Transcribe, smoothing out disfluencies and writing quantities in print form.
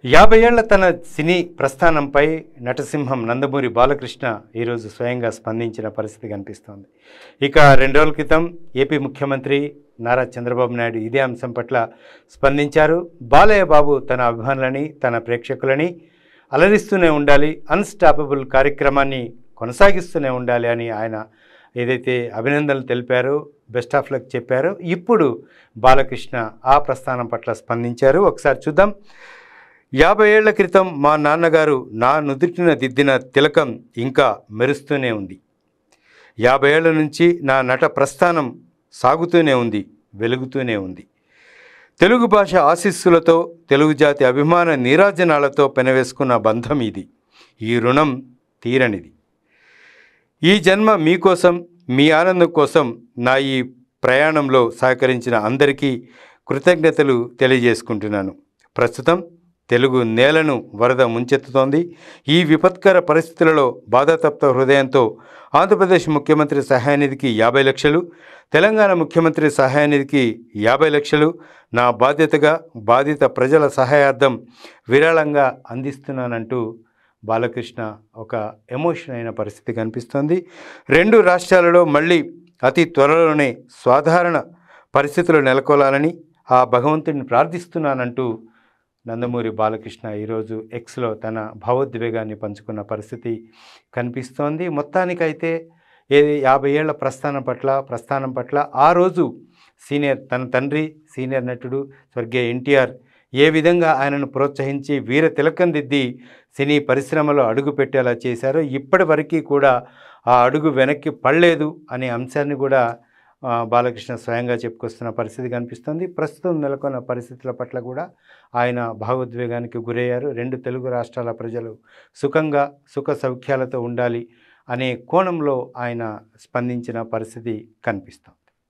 50 ఏళ్ల తన సినీ ప్రస్థానంపై నటసింహం నందమూరి బాలకృష్ణ ఈరోజు స్వయంగా స్పందించిన పరిస్థితి కనిపిస్తోంది. ఇక 2 రోజుల క్రితం ఏపీ ముఖ్యమంత్రి నారా చంద్రబాబు నాయుడు ఇదే అంశం పట్ల స్పందించారు. బాలయ్య బాబు తన అభిమానులని, తన ప్రేక్షకులని అలరిస్తూనే ఉండాలి, అన్స్టాపబుల్ కార్యక్రమాన్ని కొనసాగిస్తూనే ఉండాలి అని ఆయన ఏదైతే అభినందనలు తెలిపారో, బెస్ట్ ఆఫ్ లక్ చెప్పారో, ఇప్పుడు బాలకృష్ణ ఆ ప్రస్థానం పట్ల స్పందించారు. ఒకసారి చూద్దాం. 50 ఏళ్ల క్రితం మా నాన్నగారు నా నుదుటిన దిద్దిన తిలకం ఇంకా మెరుస్తూనే ఉంది. 50 ఏళ్ల నుంచి నా నట ప్రస్థానం సాగుతూనే ఉంది, వెలుగుతూనే ఉంది. తెలుగు భాష ఆశీస్సులతో, తెలుగు జాతి అభిమాన నీరాజనాలతో పెనవేసుకున్న బంధం ఇది. ఈ రుణం తీరనిది. ఈ జన్మ మీకోసం, మీ ఆనందం కోసం నా ఈ ప్రయాణంలో సహకరించిన అందరికీ కృతజ్ఞతలు తెలియజేసుకుంటున్నాను. ప్రస్తుతం తెలుగు నేలను వరద ముంచెత్తుతోంది. ఈ విపత్కర పరిస్థితులలో బాధాతప్త హృదయంతో ఆంధ్రప్రదేశ్ ముఖ్యమంత్రి సహాయనిధికి 50 లక్షలు, తెలంగాణ ముఖ్యమంత్రి సహాయనిధికి 50 లక్షలు నా బాధ్యతగా బాధిత ప్రజల సహాయార్థం విరాళంగా అందిస్తున్నానంటూ బాలకృష్ణ ఒక ఎమోషన్ అయిన పరిస్థితి కనిపిస్తోంది. 2 రాష్ట్రాలలో మళ్ళీ అతి త్వరలోనే సాధారణ పరిస్థితులు నెలకొలాలని ఆ భగవంతుడిని ప్రార్థిస్తున్నానంటూ నందమూరి బాలకృష్ణ ఈరోజు ఎక్స్లో తన భావోద్వేగాన్ని పంచుకున్న పరిస్థితి కనిపిస్తోంది. మొత్తానికైతే 50 ఏళ్ల ప్రస్థానం పట్ల ఆ రోజు తన తండ్రి సీనియర్ నటుడు స్వర్గీయ ఎన్టీఆర్ ఏ విధంగా ఆయనను ప్రోత్సహించి వీర తిలకం దిద్ది సినీ పరిశ్రమలో అడుగు పెట్టేలా చేశారో, ఇప్పటి వరకు కూడా ఆ అడుగు వెనక్కి పడలేదు అనే అంశాన్ని కూడా బాలకృష్ణ స్వయంగా చెప్పుకొస్తున్న పరిస్థితి కనిపిస్తుంది. ప్రస్తుతం నెలకొన్న పరిస్థితుల పట్ల కూడా ఆయన భావోద్వేగానికి గురయ్యారు. 2 తెలుగు రాష్ట్రాల ప్రజలు సుఖ సౌఖ్యాలతో ఉండాలి అనే కోణంలో ఆయన స్పందించిన పరిస్థితి కనిపిస్తుంది.